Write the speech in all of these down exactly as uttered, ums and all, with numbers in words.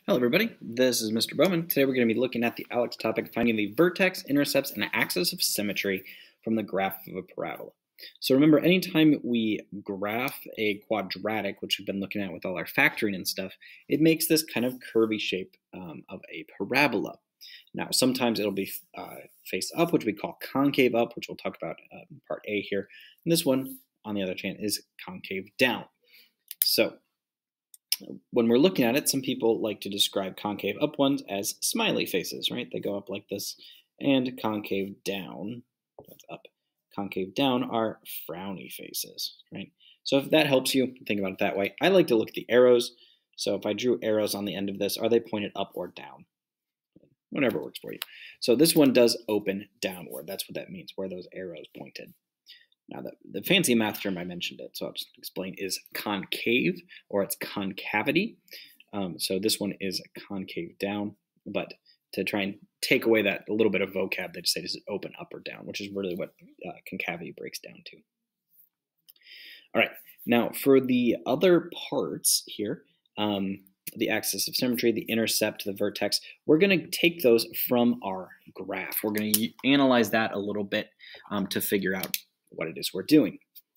Hello everybody, this is Mister Bowman. Today we're going to be looking at the ALEKS topic, finding the vertex, intercepts, and axis of symmetry from the graph of a parabola. So remember, anytime we graph a quadratic, which we've been looking at with all our factoring and stuff, it makes this kind of curvy shape um, of a parabola. Now, sometimes it'll be uh, face up, which we call concave up, which we'll talk about uh, in part A here. And this one, on the other hand, is concave down. So when we're looking at it, some people like to describe concave up ones as smiley faces, right? They go up like this, and concave down, that's up, concave down are frowny faces, right? So if that helps you, think about it that way. I like to look at the arrows. So if I drew arrows on the end of this, are they pointed up or down? Whatever works for you. So this one does open downward. That's what that means, where those arrows pointed. Now, the, the fancy math term I mentioned it, so I'll just explain, is concave, or it's concavity. Um, so this one is concave down, but to try and take away that a little bit of vocab, they just say does it open up or down, which is really what uh, concavity breaks down to. All right, now for the other parts here, um, the axis of symmetry, the intercept, the vertex, we're going to take those from our graph. We're going to analyze that a little bit um, to figure out what it is we're doing.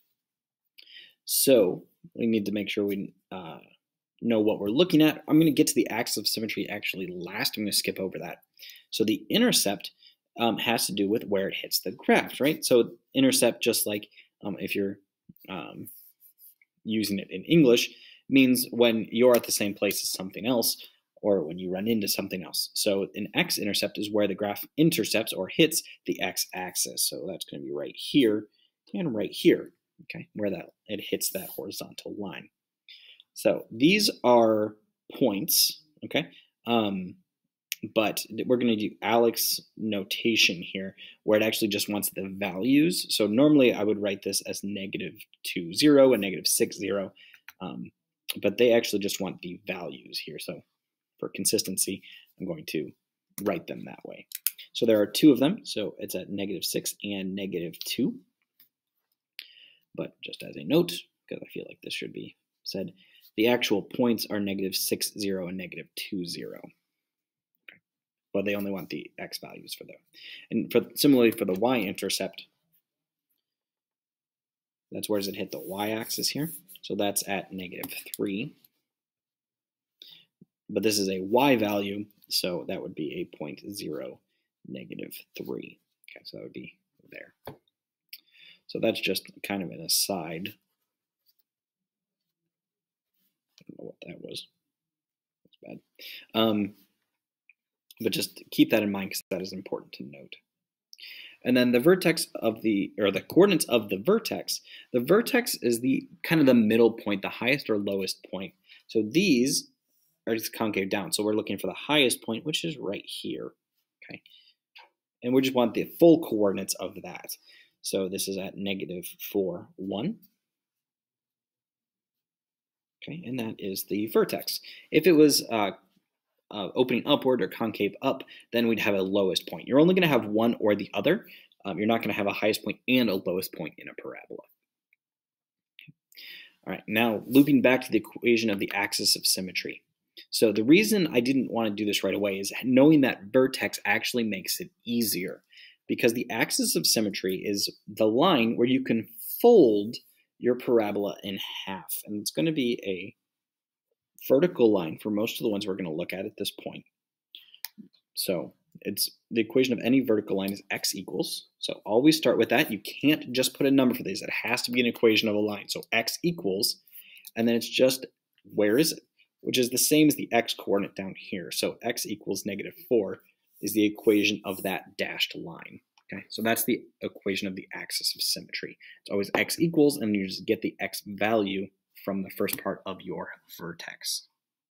So we need to make sure we uh, know what we're looking at. I'm going to get to the axis of symmetry actually last. I'm going to skip over that. So the intercept um, has to do with where it hits the graph, right? So intercept, just like um, if you're um, using it in English, means when you're at the same place as something else, or when you run into something else. So an x-intercept is where the graph intercepts or hits the x-axis. So that's going to be right here and right here, okay, where that it hits that horizontal line. So these are points, okay, um, but we're going to do ALEKS notation here, where it actually just wants the values. So normally I would write this as negative two, zero, and negative six, zero, um, but they actually just want the values here. So for consistency, I'm going to write them that way. So there are two of them, so it's at negative six and negative two. But just as a note, because I feel like this should be said, the actual points are negative six, zero, and negative two, zero. Okay. But they only want the x values for them. And for similarly for the y-intercept, that's where does it hit the y-axis here? So that's at negative three. But this is a y value, so that would be a zero point zero, negative three. Okay, so that would be there. So that's just kind of an aside. I don't know what that was. That's bad. Um, but just keep that in mind because that is important to note. And then the vertex of the, or the coordinates of the vertex, the vertex is the kind of the middle point, the highest or lowest point. So these are just concave down. So we're looking for the highest point, which is right here, okay? And we just want the full coordinates of that. So this is at negative four, one. Okay, and that is the vertex. If it was uh, uh, opening upward or concave up, then we'd have a lowest point. You're only going to have one or the other. Um, you're not going to have a highest point and a lowest point in a parabola. Okay. All right, now looping back to the equation of the axis of symmetry. So the reason I didn't want to do this right away is knowing that vertex actually makes it easier, because the axis of symmetry is the line where you can fold your parabola in half. And it's going to be a vertical line for most of the ones we're going to look at at this point. So it's the equation of any vertical line is x equals. So always start with that. You can't just put a number for these. It has to be an equation of a line. So x equals, and then it's just where is it? Which is the same as the x coordinate down here. So x equals negative four is the equation of that dashed line. Okay, so that's the equation of the axis of symmetry. It's always x equals, and you just get the x value from the first part of your vertex.